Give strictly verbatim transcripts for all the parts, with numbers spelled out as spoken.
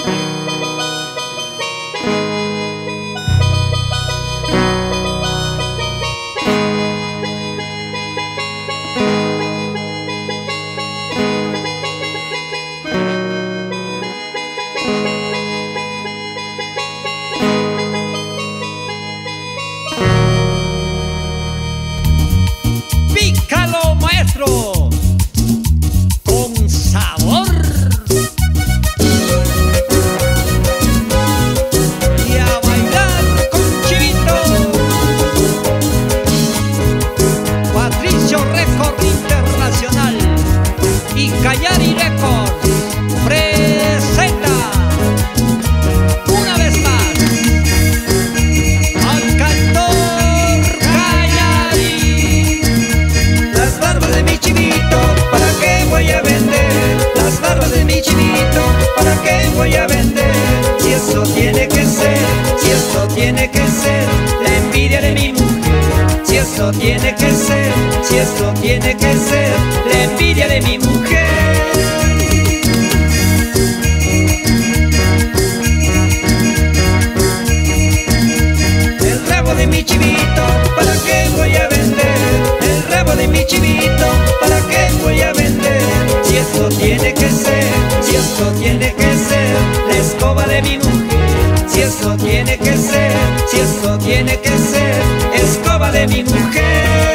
Pícalo, maestro, con sabor. Y a bailar con Chivito. Patricio Record Internacional y Callari Record presenta una vez más al cantor Callari. Las barbas de mi chivito, ¿para qué voy a vender? Las barbas de mi chivito, ¿para qué voy a vender? Si eso tiene que ser, si eso tiene que ser la envidia de mi mujer. Si eso tiene que ser, si eso tiene que ser la envidia de mi mujer. El rabo de mi chivito, ¿para qué voy a vender? El rabo de mi chivito, ¿para qué voy a vender? Si eso tiene que ser, si eso tiene que ser la escoba de mi mujer. Si eso tiene que ser, si eso tiene que ser escoba de mi mujer.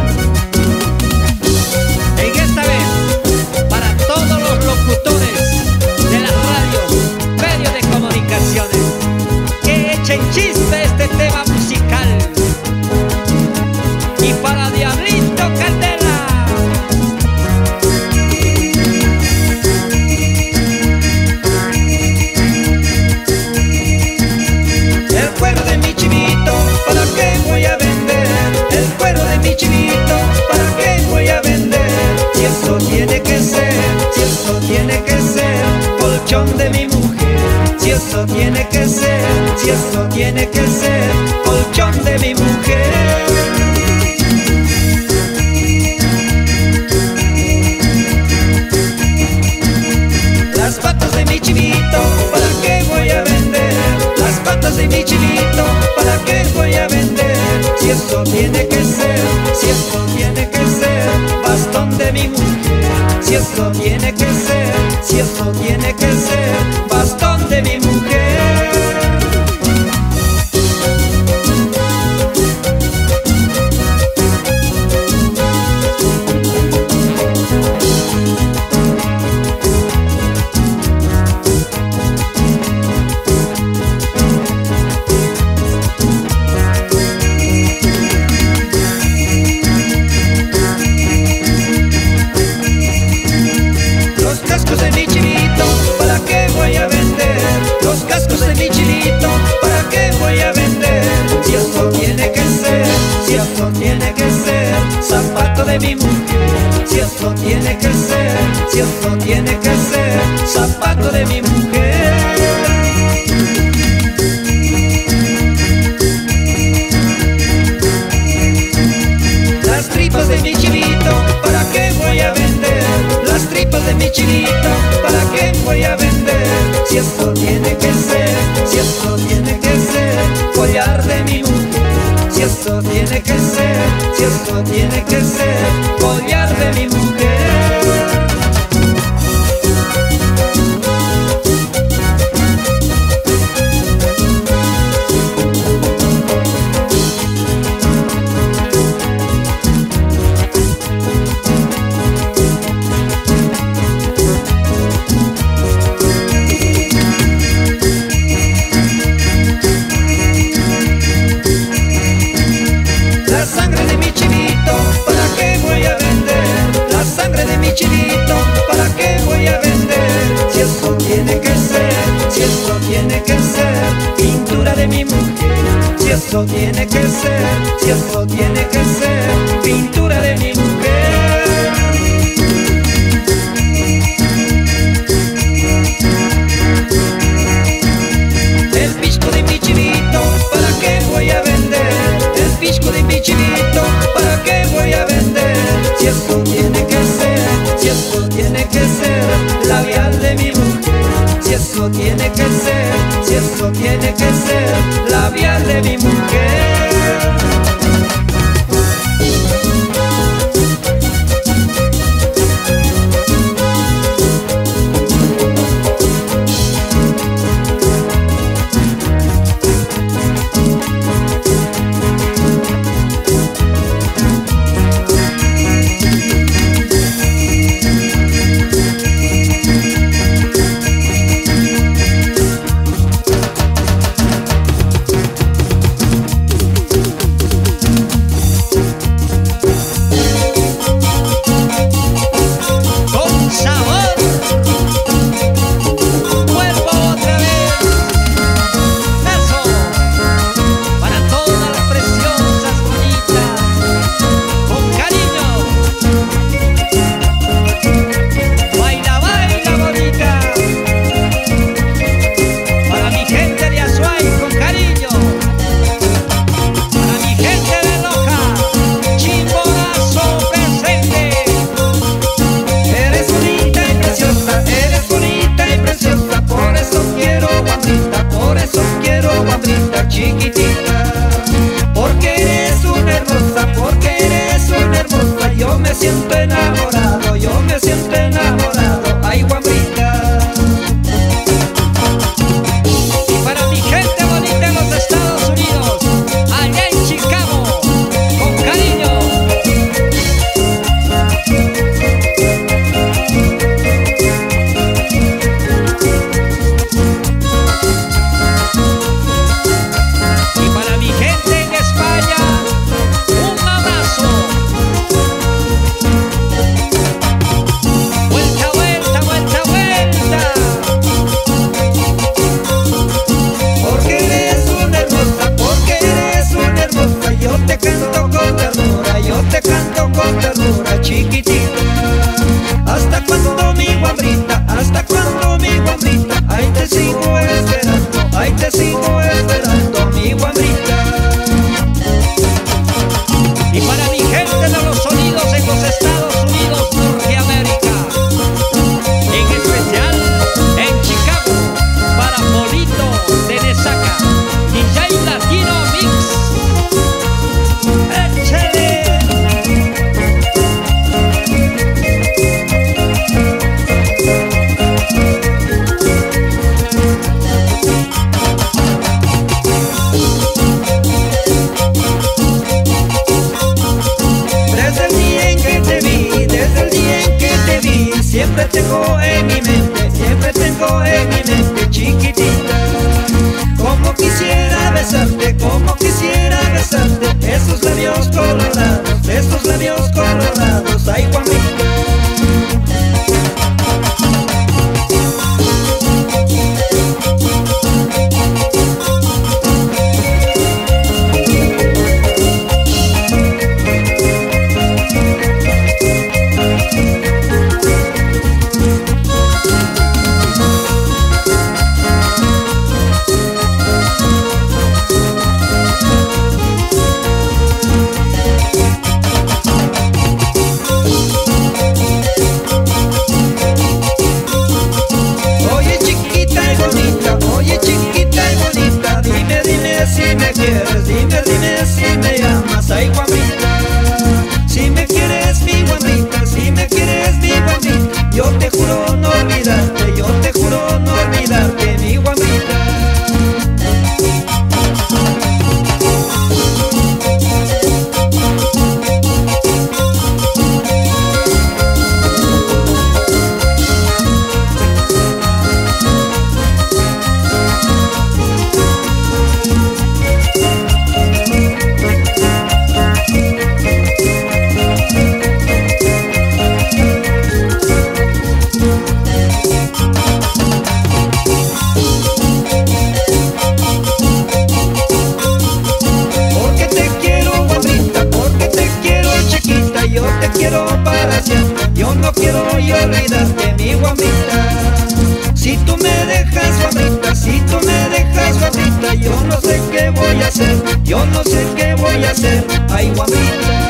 En esta vez, para todos los locutores de las radios, medios de comunicaciones, que echen chisme este tema musical. Y para Diablito Candela. El cuero de mi chivito, ¿para qué voy a vender? El cuero de mi chivito, ¿para qué voy a vender? Si eso tiene que ser, si eso tiene que ser colchón de mi mujer. Si eso tiene que ser, si eso tiene que ser colchón de mi mujer. Las patas de mi chivito, ¿para qué voy a vender? Las patas de mi chivito, ¿para qué voy a vender? Si eso tiene que ser, si eso tiene que ser bastón de mi mujer. Si eso tiene que ser, si eso tiene que ser bastón de mi mujer. Los cascos de mi chivito, ¿para qué voy a vender? Los cascos de mi chivito, ¿para qué voy a vender? Si eso tiene que ser, si eso tiene que ser zapato de mi mujer. Si eso tiene que ser, si eso tiene que ser zapato de mi mujer. Las tripas de mi chivito, ¿para qué voy a vender? Las tripas de mi chivito, ¿para qué voy a vender? Si eso tiene que ser, si eso tiene que ser collar de mi mujer. Si eso tiene que ser, si eso tiene que ser collar de mi mujer. La sangre de mi chivito, ¿para qué voy a vender? La sangre de mi chivito, ¿para qué voy a vender? Si eso tiene que ser, si eso tiene que ser pintura de mi mujer. Si eso tiene que ser, si eso tiene que ser pintura de mi mujer. El pisco de mi chivito, ¿para qué voy a vender? El pisco de mi chivito, ¿para qué voy a vender? Si eso tiene que ser, si eso tiene que ser labial de mi mujer. Si eso eso tiene que ser, si eso tiene que ser labial de mi mujer. Chiquitita, porque eres una hermosa, porque eres una hermosa. Yo me siento enamorado, yo me siento enamorado. Ay, guambrita. Y para mi gente bonita en los Estados Unidos, allá en Chicago, con cariño. Chiquitita, ¿hasta cuándo mi guambrita? ¿Hasta cuándo mi guambrita? Ahí te sigo esperando, ahí te sigo esperando, mi guambrita. Y para mi gente de los sonidos en los Estados Unidos, Norteamérica, en especial en Chicago, para Polito de Nesaca, D J Latino Mix. ¡Échale! Siempre tengo en mi mente, siempre tengo en mi mente, chiquitita. Como quisiera besarte, como quisiera besarte, esos labios colorados, esos labios colorados, ay, guambrita. Dime, dime si me llamas, ay, guambrita. Si me quieres, mi guambrita, si me quieres, mi guambrita, yo te juro no olvidarte, yo te juro no olvidarte, mi guambrita. Yo no quiero y olvidarte, mi guambrita. Si tú me dejas, guambrita, si tú me dejas, guambrita, yo no sé qué voy a hacer, yo no sé qué voy a hacer, ay, guambrita.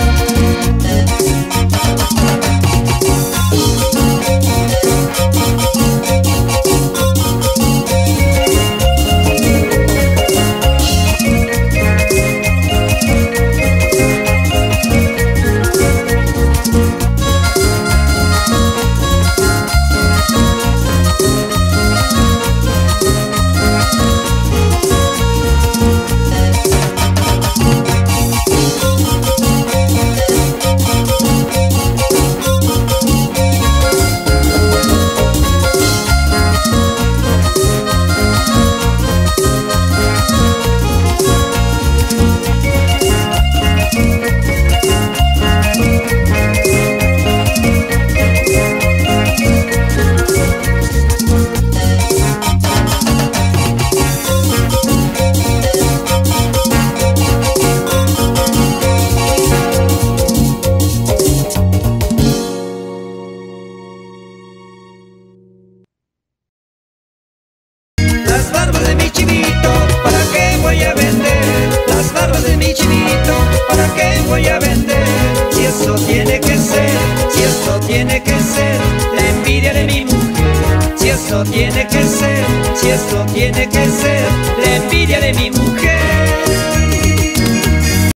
chivito, ¿para qué voy a vender? Las barbas de mi chivito, ¿para qué voy a vender? Si eso tiene que ser, si eso tiene que ser la envidia de mi mujer. Si eso tiene que ser, si eso tiene que ser la envidia de mi mujer.